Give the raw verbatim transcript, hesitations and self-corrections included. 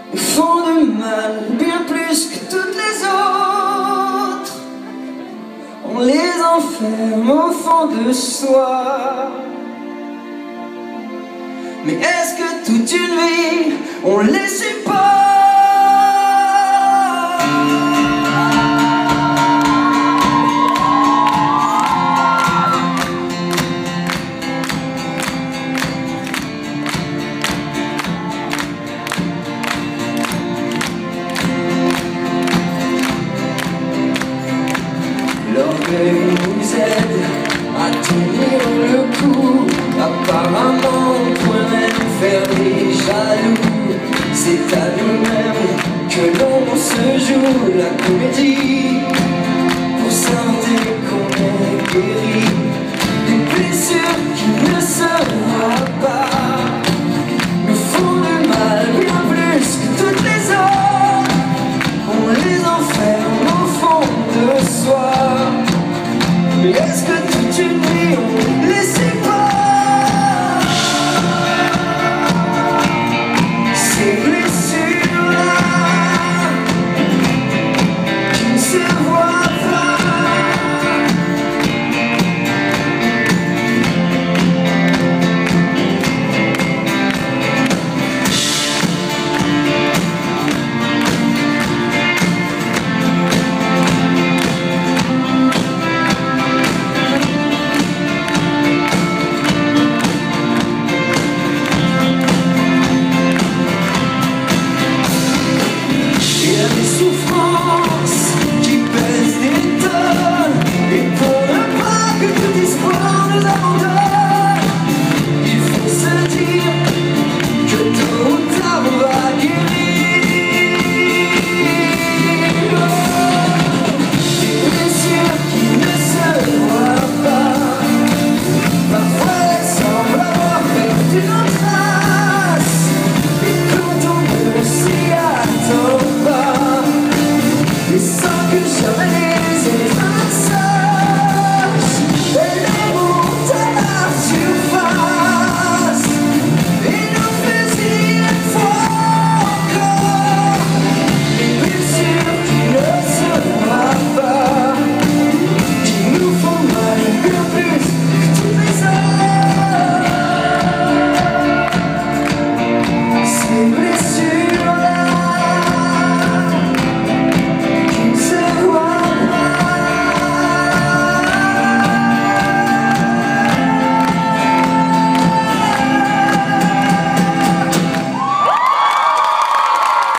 nous font du mal bien plus que toutes les autres. On les enferme au fond de soi. Mais est-ce que toute une vie on les supporte? L'orgueil nous aide à tenir le coup. Apparemment, on pourrait nous faire des jaloux. C'est à nous-mêmes que l'on se joue la comédie.